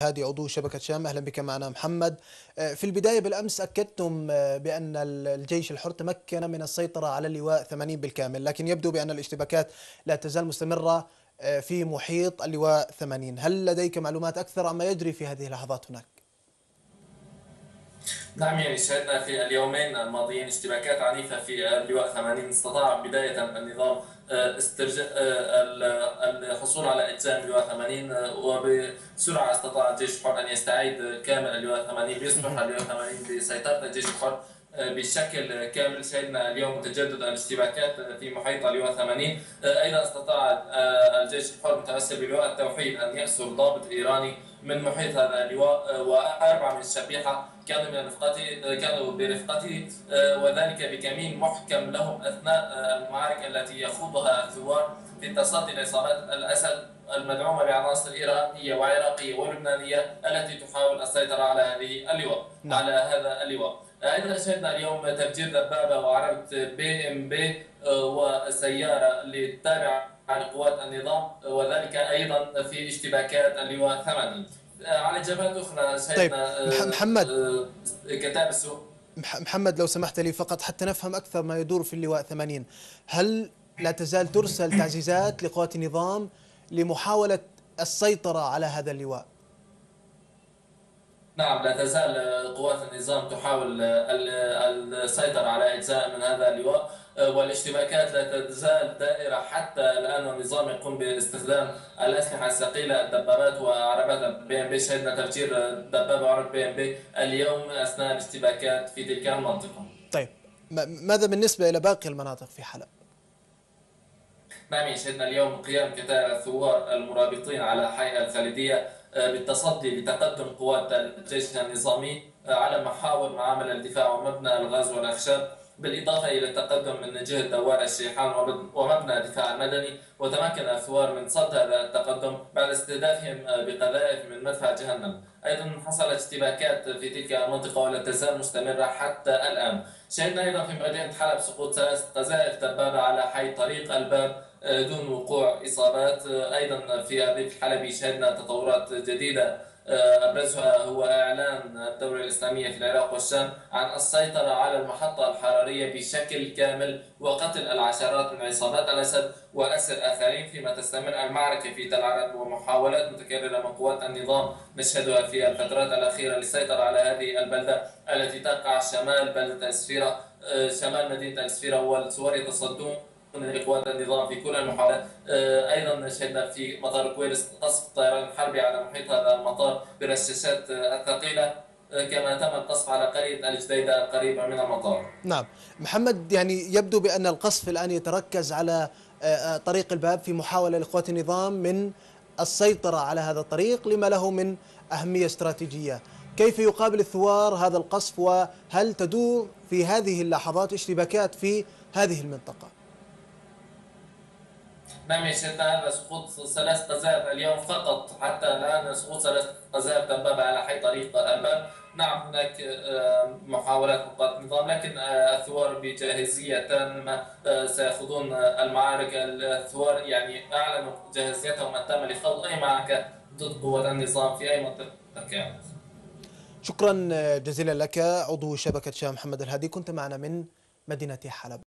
هادي عضو شبكة شام، أهلا بك معنا محمد. في البداية بالأمس أكدتم بأن الجيش الحر تمكن من السيطرة على اللواء 80 بالكامل، لكن يبدو بأن الاشتباكات لا تزال مستمرة في محيط اللواء 80. هل لديك معلومات أكثر عما يجري في هذه اللحظات هناك؟ نعم، شهدنا في اليومين الماضيين اشتباكات عنيفة في اللواء 80. استطاع بداية النظام استرجاع الحصول على إجزاء اللواء 80، وبسرعة استطاع الجيش الحر أن يستعيد كامل اللواء 80 ليصبح اللواء 80 بسيطرة الجيش الحر بشكل كامل. شهدنا اليوم تجدد الاشتباكات في محيط اللواء 80. أيضا استطاع الجيش الحر متمثل بلواء التوحيد أن يأسر ضابط إيراني من محيط هذا اللواء، وأربعة من الشبيحة كانوا برفقته، وذلك بكمين محكم لهم أثناء المعارك التي يخوضها الثوار في التصدي لعصابات الأسد المدعومة بعناصر إيرانية وعراقية ولبنانية التي تحاول السيطرة على نعم. هذا اللواء. أيضا شهدنا اليوم تفجير دبابة وعربة BMW وسيارة للتابعة لقوات النظام، وذلك أيضا في اشتباكات اللواء 80. على جبهات أخرى طيب شهدنا محمد، كتاب السوق. محمد لو سمحت لي فقط حتى نفهم أكثر ما يدور في اللواء 80. هل لا تزال ترسل تعزيزات لقوات النظام لمحاولة السيطرة على هذا اللواء؟ نعم، لا تزال قوات النظام تحاول السيطرة على أجزاء من هذا اللواء، والاشتباكات لا تزال دائرة حتى الآن، والنظام يقوم باستخدام الأسلحة الثقيلة، الدبابات وعربات BMW. شهدنا تفجير دبابة وعربة BMW اليوم أثناء الاشتباكات في تلك المنطقة. طيب ماذا بالنسبة إلى باقي المناطق في حلب؟ نعم، شهدنا اليوم قيام قتال الثوار المرابطين على حي الخالدية بالتصدي لتقدم قوات الجيش النظامي على محاور معامل الدفاع ومبنى الغاز والأخشاب، بالإضافة إلى التقدم من جهة دوار الشيحان ومبنى الدفاع المدني. وتمكن الثوار من صد هذا التقدم بعد استهدافهم بقذائف من مدفع جهنم. أيضا حصلت اشتباكات في تلك المنطقة ولا تزال مستمرة حتى الآن. شهدنا أيضا في مدينة حلب سقوط 3 قذائف دبابة على حي طريق الباب دون وقوع إصابات. أيضا في الريف الحلبي شهدنا تطورات جديدة، أبرزها هو إعلان الدولة الإسلامية في العراق والشام عن السيطرة على المحطة الحرارية بشكل كامل وقتل العشرات من عصابات الأسد وأسر آخرين، فيما تستمر المعركة في تل عرب ومحاولات متكررة من قوات النظام نشهدها في الفترات الأخيرة للسيطرة على هذه البلدة التي تقع شمال بلدة السفيرة، شمال مدينة السفيرة، والثوار يتصدون لقوات النظام في كل المحاولات. ايضا شهدنا في مطار كويلس قصف الطيران الحربي على محيط هذا المطار بالرشاشات الثقيله، كما تم القصف على قريه الجديده القريبه من المطار. نعم محمد، يعني يبدو بأن القصف الآن يتركز على طريق الباب في محاولة لقوات النظام من السيطرة على هذا الطريق لما له من أهمية استراتيجية. كيف يقابل الثوار هذا القصف، وهل تدور في هذه اللحظات اشتباكات في هذه المنطقة؟ نعم، شهدنا سقوط 3 قذائف اليوم فقط حتى الان، سقوط 3 قذائف دبابه على حي طريق الباب. نعم، هناك محاولات من قوات النظام، لكن الثوار بجاهزيه تامه سيخوضون المعارك. الثوار يعني اعلنوا جاهزيتهم التامه لخوض اي معركه ضد قوات النظام في اي منطقه كانت. شكرا جزيلا لك عضو شبكة شام محمد الهادي، كنت معنا من مدينة حلب.